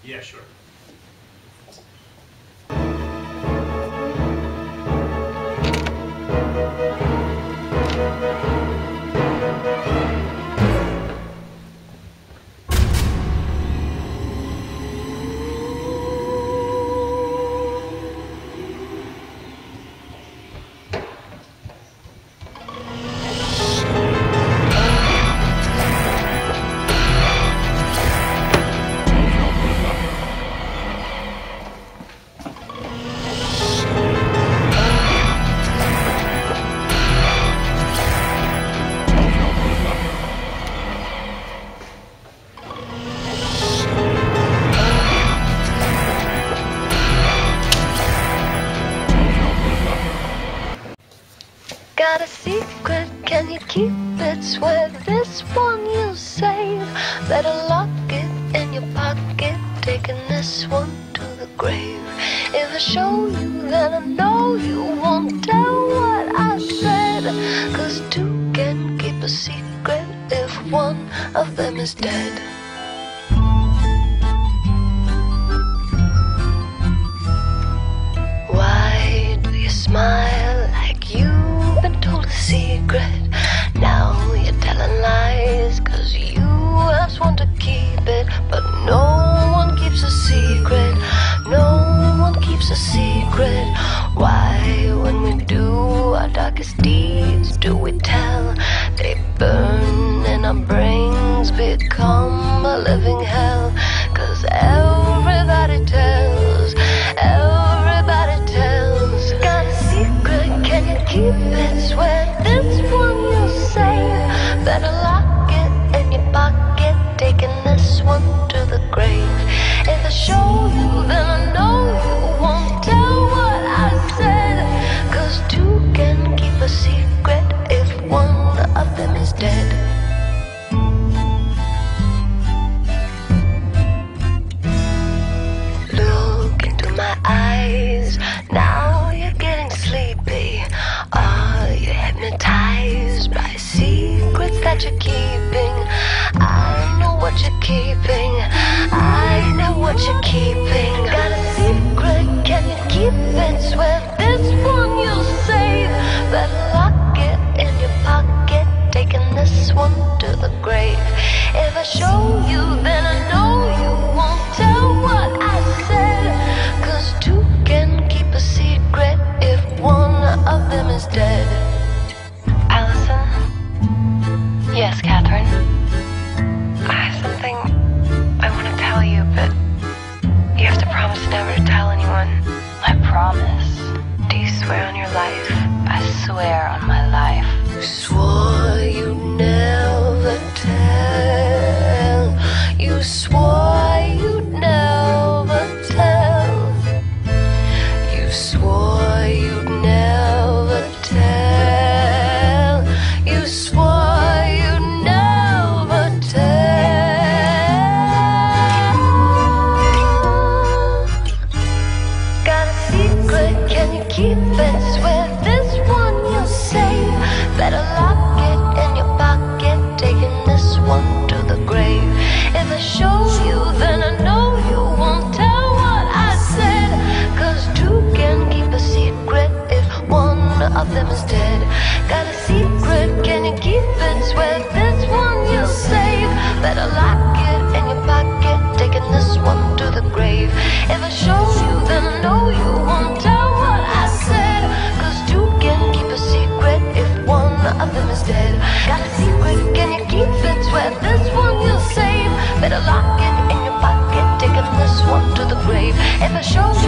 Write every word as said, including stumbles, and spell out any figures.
Yeah, sure. Got a secret, can you keep it? Swear this one you'll save. Better lock it in your pocket, taking this one to the grave. If I show you, then I know you won't tell what I said. Cause two can keep a secret if one of them is dead. Why do you smile like you've been told a secret? Now you're telling lies cause you have sworn to keep it. But no one keeps a secret, no one keeps a secret. Why when we do our darkest deeds do we tell? They burn and our brains become a living hell. Cause everybody tells, everybody tells. Got a secret, can you keep it? Swear this one you'll save. Better lock it in your pocket, taking this one to the grave. If I show you, then I know you won't tell what I said. Cause two can keep a secret if one of them is dead. Look into my eyes, now you're getting sleepy. Are you hypnotized by secrets that you're keeping? I know what you're keeping, I know what you're keeping. Got a secret, can you keep it? Swear this one you'll save. Better lock it in your pocket, taking this one to the grave. If I show you, then I know you won't tell what I said. Cause two can keep a secret if one of them is dead. Allison? Yes, Catherine? I have something I want to tell you, but you have to promise never to tell anyone. I promise. Do you swear on your life? I swear on my life. You swore you'd never tell. You swore you'd never tell. You swore you'd never tell. You swore you'd never tell. Got a secret, can you keep it? Swear this one you'll save. Better lock it in your pocket, taking this one to the grave. If I show you, then I know you won't tell what I said. Cause two can keep a secret if one of them is dead. Got a secret, can you keep it? Swear this one you'll save. Better lock it in your pocket, taking this one to the grave. If I show you, then I know you won't tell what I said. Cause two can keep a secret if one of them is dead. Got a secret, can you keep it? Swear this one you'll save. Better lock it in your pocket, taking this one to the grave. If I show you,